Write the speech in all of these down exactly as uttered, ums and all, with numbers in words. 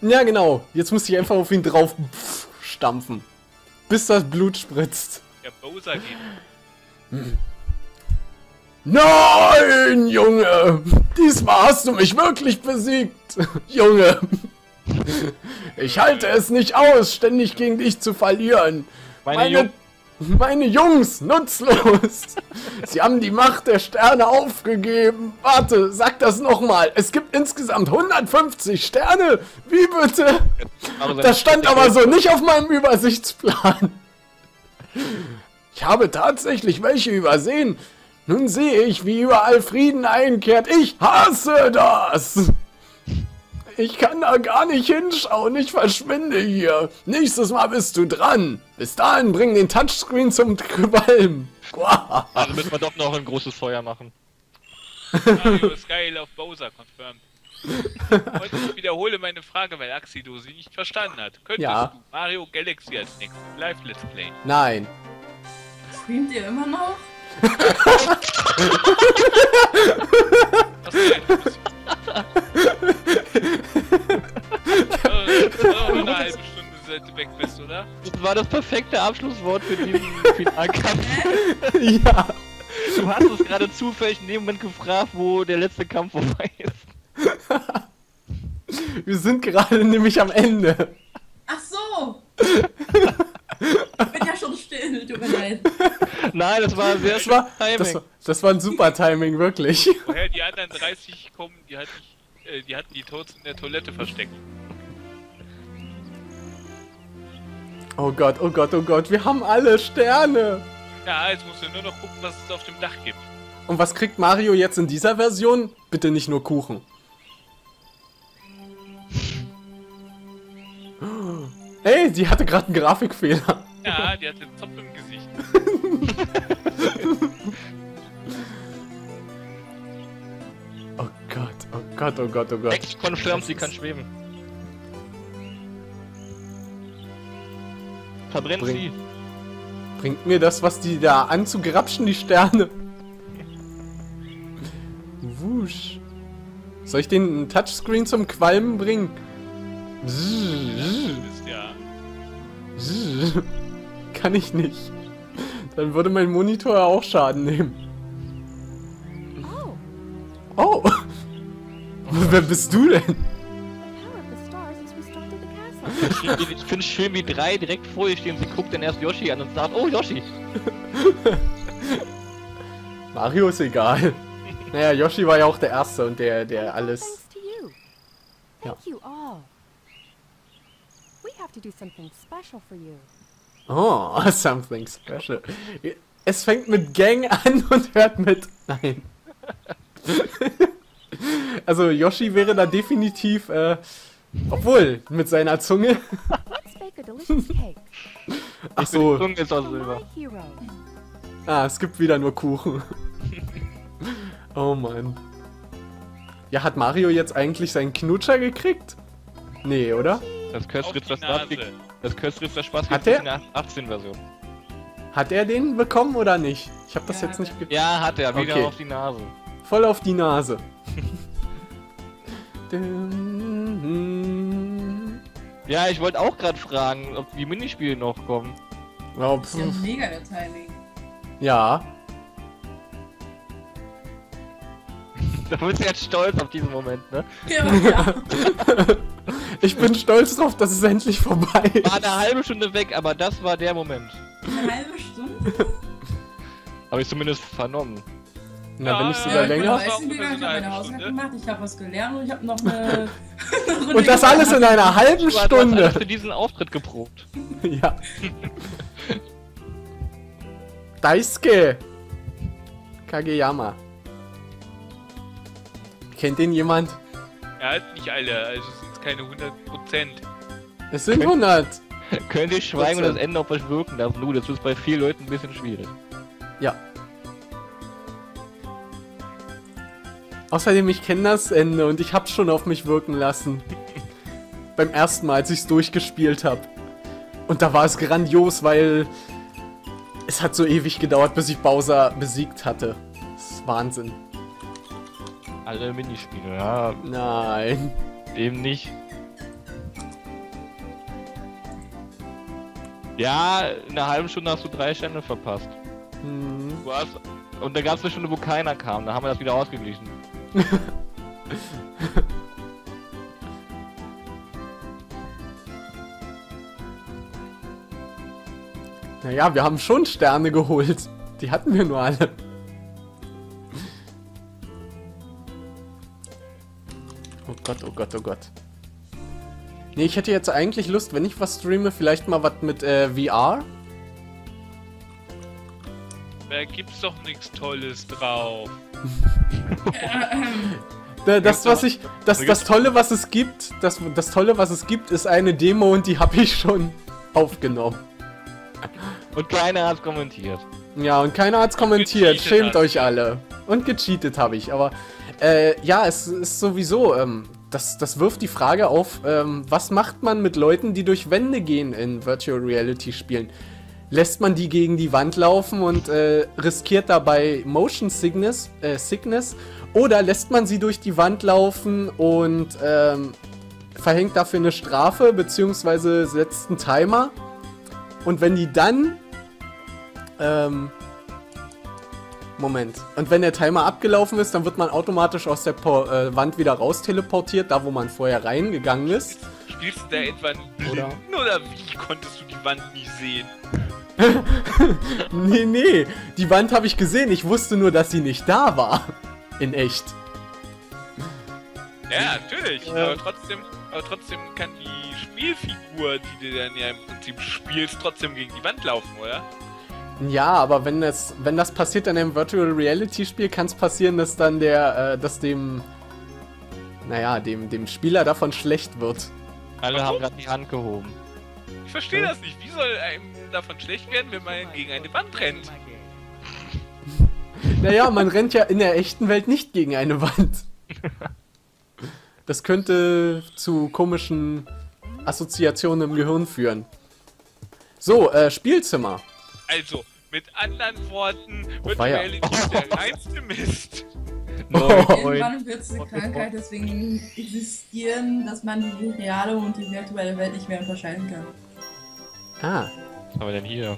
Ja, genau. Jetzt muss ich einfach auf ihn drauf stampfen. Bis das Blut spritzt. Der Bowser geht. Hm. Nein, Junge! Diesmal hast du mich wirklich besiegt! Junge! Ich halte es nicht aus, ständig gegen dich zu verlieren. Meine, Meine, Jung meine Jungs, nutzlos! Sie haben die Macht der Sterne aufgegeben. Warte, sag das nochmal. Es gibt insgesamt hundertfünfzig Sterne. Wie bitte? Das stand aber so nicht auf meinem Übersichtsplan. Ich habe tatsächlich welche übersehen. Nun sehe ich, wie überall Frieden einkehrt. Ich hasse das! Ich kann da gar nicht hinschauen. Ich verschwinde hier. Nächstes Mal bist du dran. Bis dahin bring den Touchscreen zum Qualm. Also müssen wir doch noch ein großes Feuer machen. Mario ist geil auf Bowser, confirmed. Und ich wiederhole meine Frage, weil Axido sie nicht verstanden hat. Könntest Ja. du Mario Galaxy als nächstes Live Let's Play? Nein. Streamt ihr immer noch? Was denn? Das war doch eine halbe Stunde, seit du weg bist, oder? Das war das perfekte Abschlusswort für diesen Finalkampf. Ja. Du hast es gerade zufällig in dem Moment gefragt, wo der letzte Kampf vorbei ist. Wir sind gerade nämlich am Ende. Ach so! Ich bin ja schon still, tut mir leid. Nein, das war sehr Das war, Timing. das, war, das war ein super Timing, wirklich. Woher die anderen dreißig kommen, die hatten, äh, die, hatten die Toads in der Toilette versteckt. Oh Gott, oh Gott, oh Gott, wir haben alle Sterne. Ja, jetzt musst du nur noch gucken, was es auf dem Dach gibt. Und was kriegt Mario jetzt in dieser Version? Bitte nicht nur Kuchen. Hey, die hatte gerade einen Grafikfehler. Ja, die hat den Zopf im Gesicht. Oh Gott, oh Gott, oh Gott, oh Gott. Echt confirmed, sie kann schweben. Verbrennt Bring- sie. Bringt mir das, was die da anzugrapschen, die Sterne? Wusch. Soll ich den Touchscreen zum Qualmen bringen? Du bist ja. Kann ich nicht. Dann würde mein Monitor auch Schaden nehmen. Oh! Wer bist du denn? Ich finde es schön, wie drei direkt vor ihr stehen. Sie guckt dann erst Yoshi an und sagt, oh Yoshi. Mario ist egal. Naja, Yoshi war ja auch der Erste und der, der alles... Thanks to you. Thank you all. We have to do something special for you. Oh, something special. Es fängt mit Gang an und hört mit... Nein. Also Yoshi wäre da definitiv... Äh, obwohl, mit seiner Zunge... Let's bake a delicious cake. Ach so. Die Zunge ist aus For Silber. my hero. Ah, es gibt wieder nur Kuchen. Oh Mann. Ja, hat Mario jetzt eigentlich seinen Knutscher gekriegt? Nee, oder? Das Auf Köstritzer die Spaß Nase. kriegt- das Köstritzer Spaß Hat kriegt der? in der achtzehn Version. Hat er den bekommen oder nicht? Ich habe das Ja, jetzt nicht... ge- Ja, hat er. Wieder Okay. auf die Nase. Voll auf die Nase. Ja, ich wollte auch gerade fragen, ob die Minispiele noch kommen. Oh, Das ist ja pf. mega der Timing. Ja. Da bist du jetzt stolz auf diesen Moment, ne? Ja, ja. Ich bin stolz drauf, dass es endlich vorbei ist. War eine halbe Stunde weg, aber das war der Moment. Eine halbe Stunde? Habe ich zumindest vernommen. Na, Ja, wenn nicht ja, sogar ich bin länger. nach Essen gegangen, ich habe meine Hausaufgaben gemacht, ich habe was gelernt und ich habe noch eine... Und das alles in einer halben Du hast alles für Stunde. diesen Auftritt geprobt. Ja. Daisuke Kageyama. Kennt den jemand? Er hat nicht alle, also es sind keine hundert Prozent. Es sind hundert. Könnt ihr schweigen und das Ende auf euch wirken lassen? Du, das ist bei vielen Leuten ein bisschen schwierig. Ja. Außerdem, ich kenne das Ende und ich hab's schon auf mich wirken lassen. Beim ersten Mal, als ich's durchgespielt habe. Und da war es grandios, weil es hat so ewig gedauert, bis ich Bowser besiegt hatte. Das ist Wahnsinn. Alle Minispiele, ja, Nein. eben nicht. Ja, in einer halben Stunde hast du drei Sterne verpasst. Hm. Du hast... Und da gab es eine Stunde, wo keiner kam. Da haben wir das wieder ausgeglichen. Naja, wir haben schon Sterne geholt. Die hatten wir nur alle. Oh Gott, oh Gott, oh Gott. Nee, ich hätte jetzt eigentlich Lust, wenn ich was streame, vielleicht mal was mit äh, V R. Da gibt's doch nichts Tolles drauf. Da, das, was ich, das, das Tolle, was es gibt, das, das Tolle, was es gibt, ist eine Demo und die habe ich schon aufgenommen. Und keiner hat kommentiert. Ja, und keiner hat's kommentiert. gecheatet Schämt hast. euch alle. Und gecheatet habe ich, aber äh, ja, es ist sowieso, ähm, das, das wirft die Frage auf, ähm, was macht man mit Leuten, die durch Wände gehen in Virtual Reality Spielen? Lässt man die gegen die Wand laufen und äh, riskiert dabei Motion Sickness, äh, Sickness? Oder lässt man sie durch die Wand laufen und ähm, verhängt dafür eine Strafe, beziehungsweise setzt einen Timer? Und wenn die dann... Ähm, Moment. Und wenn der Timer abgelaufen ist, dann wird man automatisch aus der Po- äh, Wand wieder raus teleportiert, da wo man vorher reingegangen ist. Spielst du da etwa einen Blinden Oder- oder wie konntest du die Wand nicht sehen? Nee, nee. Die Wand habe ich gesehen. Ich wusste nur, dass sie nicht da war. In echt. Ja, natürlich. Aber trotzdem, aber trotzdem kann die Spielfigur, die du dann ja im Prinzip spielst, trotzdem gegen die Wand laufen, oder? Ja, aber wenn das, wenn das passiert in einem Virtual Reality Spiel, kann es passieren, dass dann der, äh, dass dem, naja, dem, dem Spieler davon schlecht wird. Alle Warum? haben gerade die Hand gehoben. Ich verstehe das nicht. Wie soll einem davon schlecht werden, wenn man gegen eine Wand rennt? Naja, man rennt ja in der echten Welt nicht gegen eine Wand. Das könnte zu komischen Assoziationen im Gehirn führen. So, äh, Spielzimmer. Also, mit anderen Worten, wird weia. Reality der reinste Mist. Irgendwann wird es eine Krankheit deswegen existieren, dass man die reale und die virtuelle Welt nicht mehr unterscheiden kann. Ah, Was haben wir denn hier?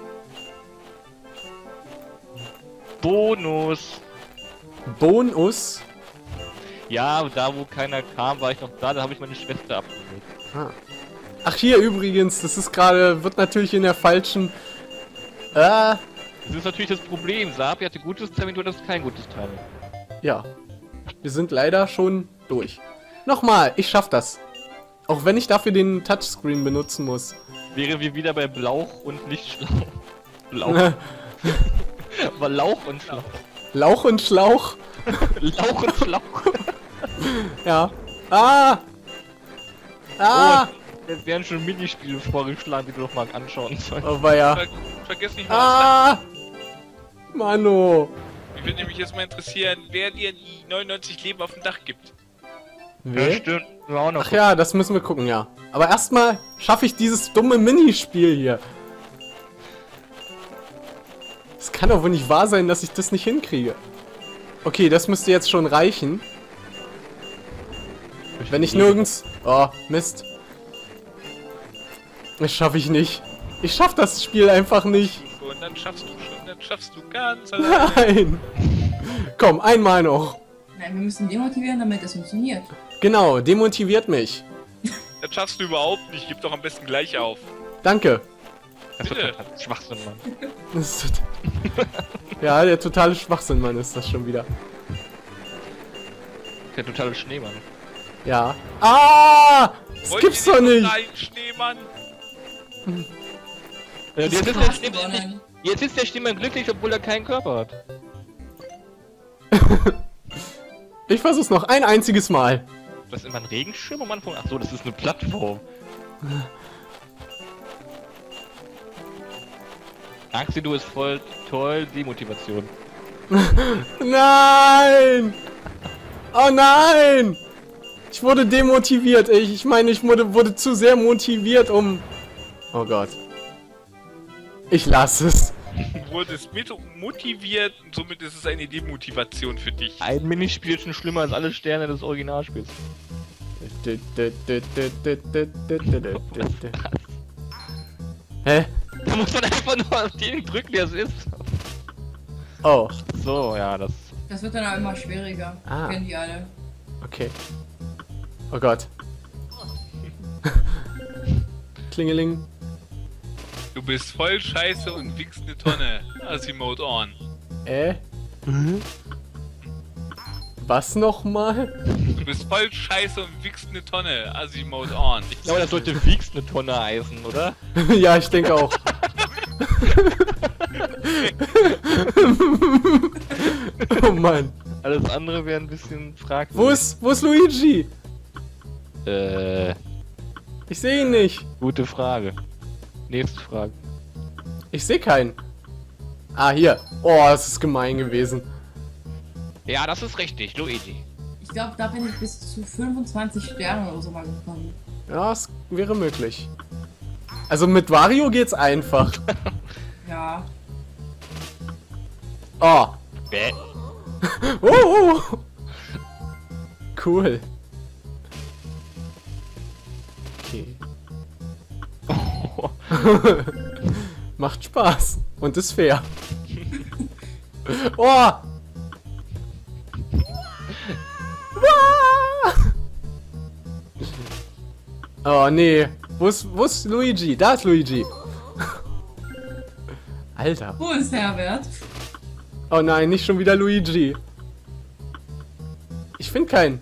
Bonus! Bonus. Ja, da wo keiner kam, war ich noch da, da habe ich meine Schwester abgeholt. Ah. Ach, hier übrigens, das ist gerade, wird natürlich in der falschen... Äh, Das ist natürlich das Problem. Sapi hatte gutes Timing, du hattest kein gutes Timing. ja. Wir sind leider schon durch. Nochmal, ich schaff das. Auch wenn ich dafür den Touchscreen benutzen muss. Wären wir wieder bei Blauch und nicht Schlauch. Blauch. Aber Lauch und Schlauch. Lauch und Schlauch. Lauch und Schlauch. Ja. Ah! Ah! Oh, es werden schon Minispiele vorgeschlagen, die du doch mal anschauen sollst. Oh, weia. Ver vergiss nicht mal, Ah! Mano! mich würde nämlich jetzt mal interessieren, wer dir die neunundneunzig Leben auf dem Dach gibt. Ja, Wer? stimmt. Wir auch noch. Ach ja, das müssen wir gucken, ja. Aber erstmal schaffe ich dieses dumme Minispiel hier. Es kann doch wohl nicht wahr sein, dass ich das nicht hinkriege. Okay, das müsste jetzt schon reichen. Wenn ich nirgends... Oh, Mist. Das schaffe ich nicht. Ich schaff das Spiel einfach nicht. So, und dann schaffst du schon, dann schaffst du ganz allein. Nein. Komm, einmal noch. Nein, wir müssen demotivieren, damit es funktioniert. Genau, demotiviert mich. Das schaffst du überhaupt nicht, gib doch am besten gleich auf. Danke. Das ist Bitte. total Schwachsinn, Mann. Das ist ja, der totale Schwachsinn, Mann, ist das schon wieder. Der totale Schneemann. Ja. Ah! Das Wollt gibt's ihr doch den nicht! totalen Schneemann? Ja, jetzt, ist der Krass Schneemann, gewonnen. jetzt ist der Schneemann glücklich, obwohl er keinen Körper hat. Ich versuch's noch ein einziges Mal. Was ist immer ein Regenschirm am Anfang? Achso, das ist eine Plattform. Axi, du ist voll toll, Demotivation. Nein! Oh nein! Ich wurde demotiviert. Ich, ich meine, ich wurde, wurde zu sehr motiviert, um... Oh Gott. Ich lasse es. Du wurdest mit motiviert und somit ist es eine Demotivation für dich. Ein Minispiel ist schon schlimmer als alle Sterne des Originalspiels. Hä? Da muss man einfach nur auf den drücken, der es ist. Oh, So, ja, das... Das wird dann auch immer schwieriger. Ah. Kennen die alle. okay. Oh Gott. Klingeling. Du bist voll scheiße und wickst eine Tonne. Assi-Mode on. Äh? Was nochmal? Du bist voll scheiße und wickst eine Tonne. Assi-Mode on. Ich glaube, das sollte wiegst eine Tonne heißen, oder? Ja, ich denke auch. Oh Mann. Alles andere wäre ein bisschen fragwürdig. Wo ist, wo ist Luigi? Äh, Ich sehe ihn nicht. gute Frage. Nächste Frage. Ich sehe keinen. Ah, hier. Oh, das ist gemein gewesen. Ja, das ist richtig, Luigi. Ich glaube, da bin ich bis zu fünfundzwanzig Sterne oder so mal gekommen. Ja, es wäre möglich. Also mit Wario geht's einfach. Ja. Oh. Bäh. Oh, oh. Cool. Okay. Macht Spaß. Und ist fair. Oh! Oh nee. Wo ist, wo ist Luigi? Da ist Luigi. Alter. Wo ist Herbert? Oh nein, nicht schon wieder Luigi. Ich finde keinen.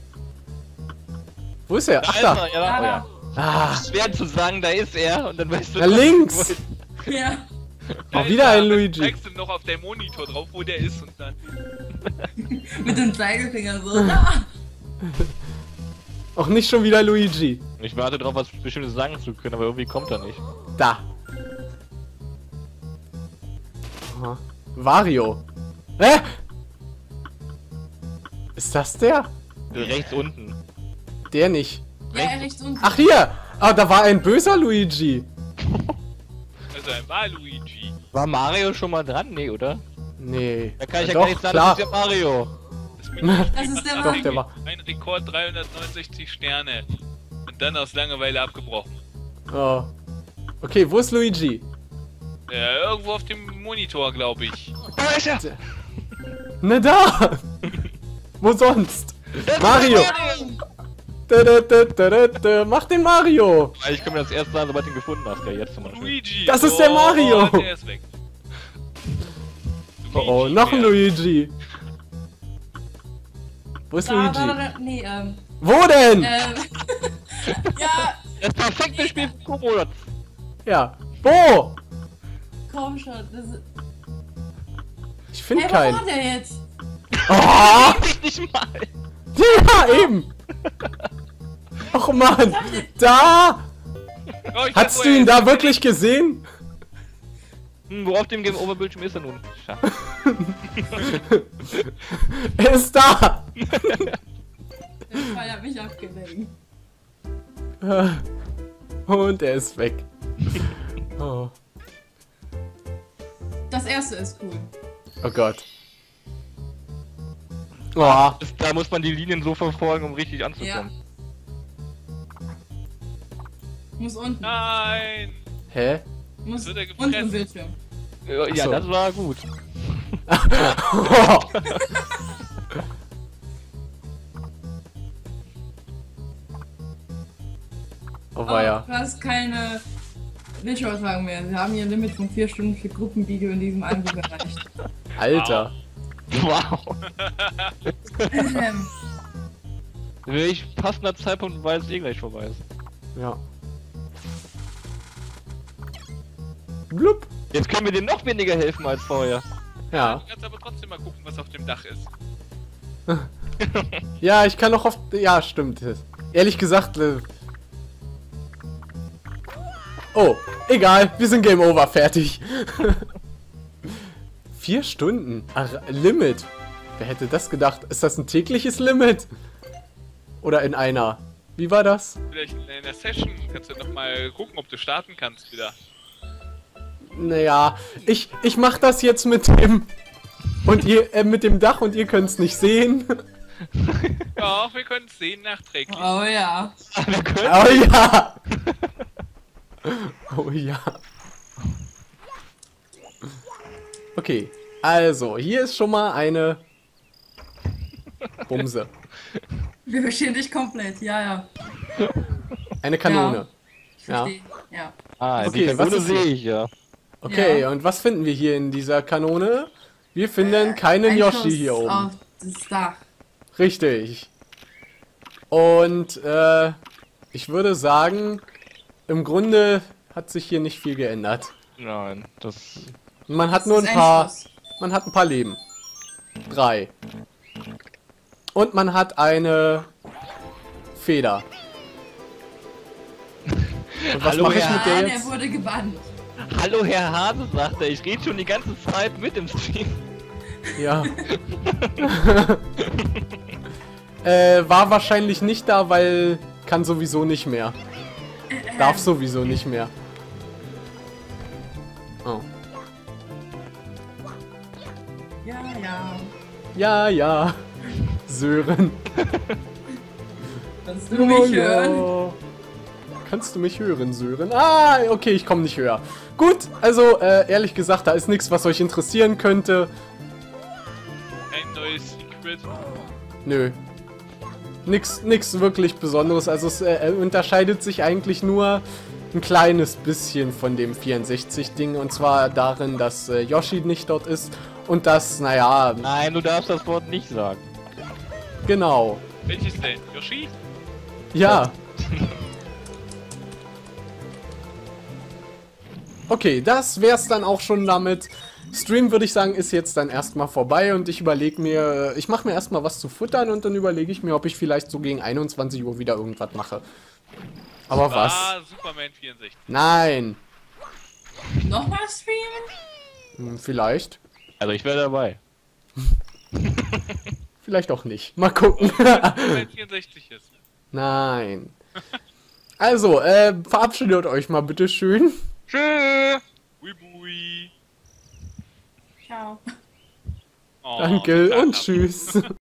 Wo ist er? Da Ach ist da. er, ja, oh, ja. Ah, Schwer zu sagen, da ist er und dann weißt du... da links. Ja. Auch wieder ein Luigi. Dann zeigst du noch auf der Monitor drauf, wo der ist und dann... Mit dem Zeigefinger so. Ah! Auch nicht schon wieder Luigi. Ich warte drauf, was Bestimmtes sagen zu können, aber irgendwie kommt er nicht. Da. Aha. Wario. Hä? Ist das der? Rechts unten. Der nicht. Ja, rechts unten. Ach hier. Ah, da war ein böser Luigi. Also ein Waluigi. War Mario schon mal dran? Nee, oder? Nee. Da kann ich ja Doch, gar nicht sagen, klar. das ist ja Mario. Das Minispiel Das ist der macht Doch, der angeblich war- ein Rekord dreihundertneunundsechzig Sterne. Und dann aus Langeweile abgebrochen. Oh. Okay, wo ist Luigi? Ja, irgendwo auf dem Monitor, glaube ich. Da ist er! Na da. Wo sonst? Mario. Da, da, da, da, da, da. Mach den Mario. Ich kann mir das erst sagen, sobald du ihn gefunden hast. Ja, jetzt zum Beispiel. Luigi! Das ist der Mario. Oh, der ist weg. Oh, oh, Luigi, noch ein wer? Luigi. Wo ist Da, da, Luigi? da, da, nee, ähm. Wo denn? Ähm. Ja, Das perfekte Spiel für Kobolds. Ja. Wo? komm schon. Das ist. Ich finde Hey, wo keinen. war der jetzt? Oh, Ich nicht mal. ja, eben. Och man, da. Oh, ich Hast hab du ihn wohl- da wirklich gesehen? Hm, wo auf dem Game-Over-Bildschirm ist er nun? Schade. Er ist da. Der Fall hat mich abgelenkt. Und er ist weg. Oh, Das erste ist cool. oh Gott. Oh, Das, da muss man die Linien so verfolgen, um richtig anzukommen. Muss unten. Nein! hä? Muss wird er unten im gefressen. Bildschirm. Ja, ja so. das war gut. Oh. Oh weia. Du hast keine Bildschirmübertragung mehr. Wir haben hier ein Limit von vier Stunden für Gruppenvideo in diesem Anruf erreicht. Alter. Wow. Ähm, Welch passender Zeitpunkt, weil es eh gleich vorbei ist. Ja. Blub. Jetzt können wir dir noch weniger helfen als vorher. Ja. Du kannst aber trotzdem mal gucken, was auf dem Dach ist. Ja, ich kann auch oft. Ja, stimmt. Ehrlich gesagt. äh, Oh, egal. Wir sind Game Over. Fertig. Vier Stunden. Ach, Limit. Wer hätte das gedacht? Ist das ein tägliches Limit? Oder in einer? Wie war das? Vielleicht in einer Session kannst du noch mal gucken, ob du starten kannst wieder. Naja, ich, ich mach das jetzt mit dem. Und ihr, äh, mit dem Dach und ihr könnt's nicht sehen. Doch, wir können es sehen nachträglich. oh ja. Wir können. Oh ja! Oh ja. Okay, also, hier ist schon mal eine Bumse. Wir verstehen dich komplett, ja, ja. Eine Kanone. Ich verstehe, ja. Ah, Okay, die was Kanone ist hier? sehe ich, ja. Okay, Ja. und was finden wir hier in dieser Kanone? Wir finden keinen Ein Yoshi Schuss hier oben. auf das Dach. Richtig. Und äh, ich würde sagen, im Grunde hat sich hier nicht viel geändert. Nein, das... Man hat Das nur ist ein paar, Schuss. man hat ein paar Leben. Drei. Und man hat eine Feder. Und was Hallo, mache ich Herr mit der Ah, der jetzt? wurde gebannt. Hallo Herr Hase, sagt er, ich rede schon die ganze Zeit mit im Stream. Ja. äh, war wahrscheinlich nicht da, weil kann sowieso nicht mehr. Darf sowieso nicht mehr. Oh. Ja, ja. Ja, ja. Sören. Kannst du mich hören? Ja. Kannst du mich hören, Sören? Ah, okay, ich komme nicht höher. Gut, also äh, ehrlich gesagt, da ist nichts, was euch interessieren könnte. Ein neues Secret. Nö. Nix, nix wirklich Besonderes. Also es äh, unterscheidet sich eigentlich nur ein kleines bisschen von dem vierundsechzig-Ding. Und zwar darin, dass äh, Yoshi nicht dort ist. Und dass, naja, Nein, du darfst das Wort nicht sagen. genau. Welches denn? Yoshi? Ja. Okay, das wär's dann auch schon damit. Stream, würde ich sagen, ist jetzt dann erstmal vorbei und ich überlege mir, ich mache mir erstmal was zu futtern und dann überlege ich mir, ob ich vielleicht so gegen einundzwanzig Uhr wieder irgendwas mache. Aber was? Ah, Superman vierundsechzig. Nein. Nochmal streamen? Hm, vielleicht. Also ich wäre dabei. Vielleicht auch nicht. Mal gucken. Superman vierundsechzig ist. Nein. Also, äh, verabschiedet euch mal bitte schön. Tschö. Bui bui. Ciao. Oh, Danke total und ab. tschüss.